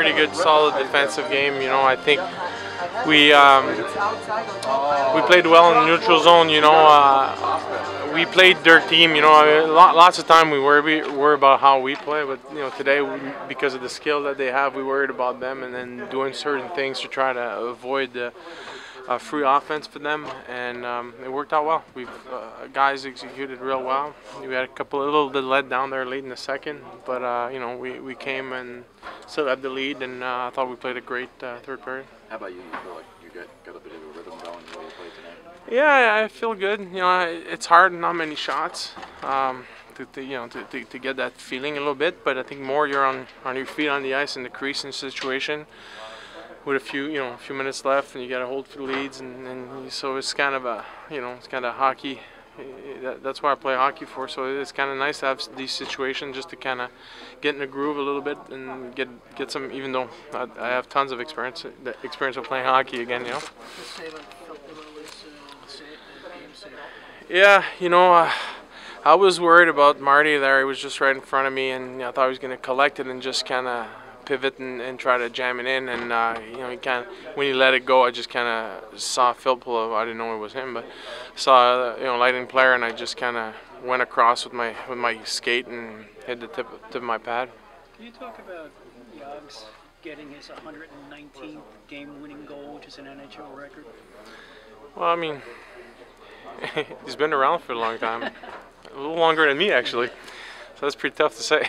pretty good, solid defensive game. I think we played well in the neutral zone. We played their team. Lots of time we worry about how we play, but today, because of the skill that they have, we worried about them and then doing certain things to try to avoid the free offense for them, and it worked out well. Guys executed real well. We had a little bit let down there late in the second, but we came and still had the lead, and I thought we played a great third period. How about you? You feel like you got a bit of a rhythm going the way you played tonight? Yeah, I feel good. It's hard, not many shots. To get that feeling a little bit, but I think more you're on your feet on the ice in the creasing situation with a few minutes left, and you got to hold for the leads, and so it's kind of it's kind of hockey. That's why I play hockey for. So it's kind of nice to have these situations just to kind of get in the groove a little bit and get some. Even though I have tons of experience of playing hockey again, Yeah, I was worried about Marty there. He was just right in front of me, and I thought he was going to collect it and just kind of pivot and try to jam it in. And he kind of, when he let it go, I just kind of saw Phil pull up. I didn't know it was him, but saw lighting player, and I just kind of went across with my skate and hit the tip of my pad. Can you talk about Yogs getting his 119th game-winning goal, which is an NHL record? Well, I mean, he's been around for a long time. A little longer than me, actually. So that's pretty tough to say.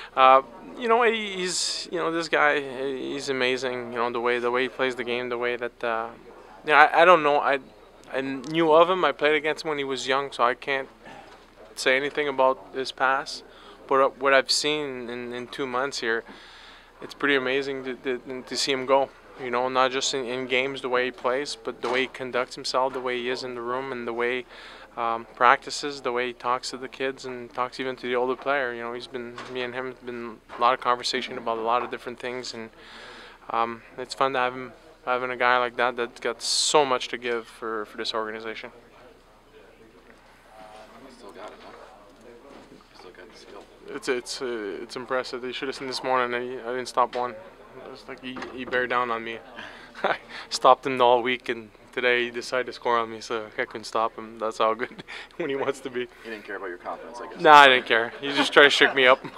He's this guy. He's amazing. The way he plays the game, the way that I don't know. I knew of him. I played against him when he was young, so I can't say anything about his past. But what I've seen in 2 months here, it's pretty amazing to see him go. Not just in games, the way he plays, but the way he conducts himself, the way he is in the room, and the way practices, the way he talks to the kids and talks even to the older player. Me and him have been a lot of conversation about a lot of different things, and it's fun to having a guy like that that's got so much to give for this organization. Still got it, huh? Still got the skill. It's impressive. You should have seen this morning. I didn't stop one. It was like he bear down on me. I stopped him all week, and today he decided to score on me, so I couldn't stop him. That's how good when he wants to be. He didn't care about your confidence, I guess. Nah, I didn't care. He just tried to shake me up.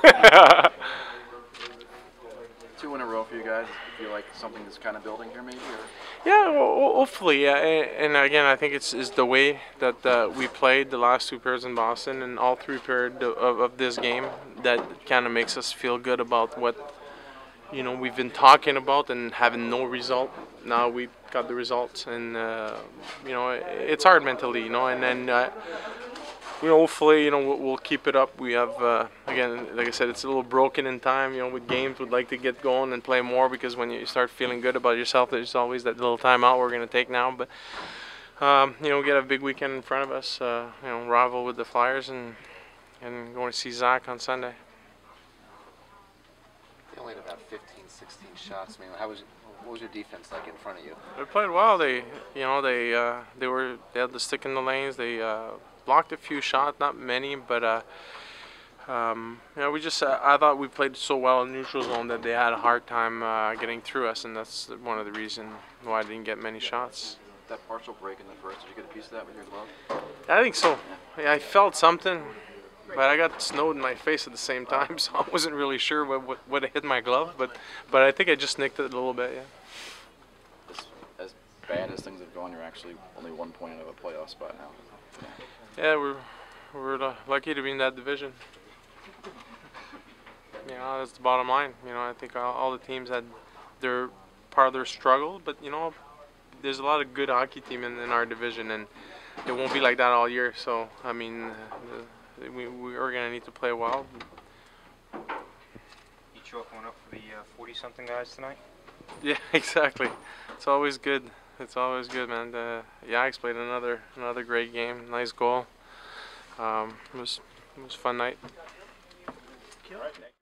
2 in a row for you guys. Do you feel like something is kind of building here, maybe? Or? Yeah, well, hopefully. Yeah, and again, I think it's the way that we played the last 2 periods in Boston and all 3 periods of this game that kind of makes us feel good about what we've been talking about and having no result. Now we got the results, and it's hard mentally, and then hopefully we'll keep it up. We have again, like I said, it's a little broken in time. With games, we'd like to get going and play more, because when you start feeling good about yourself, there's always that little timeout we're going to take now. But we get a big weekend in front of us. Rival with the Flyers, and going to see Zach on Sunday. They only had about 15, 16 shots. I mean, what was your defense like in front of you? They played well. They had the stick in the lanes. They blocked a few shots, not many, but I thought we played so well in neutral zone that they had a hard time getting through us, and that's one of the reasons why I didn't get many shots. That partial break in the first, did you get a piece of that with your glove? I think so. Yeah, I felt something. But I got snowed in my face at the same time, so I wasn't really sure what hit my glove. But I think I just nicked it a little bit, yeah. As bad as things have gone, you're actually only 1 point out of a playoff spot now. Yeah, we're lucky to be in that division. That's the bottom line. I think all the teams had their part of their struggle, but there's a lot of good hockey team in our division, and it won't be like that all year. So I mean. We are going to need to play well. You chalk one up for the 40-something guys tonight? Yeah, exactly. It's always good. It's always good, man. Yags played another great game. Nice goal. It was a fun night.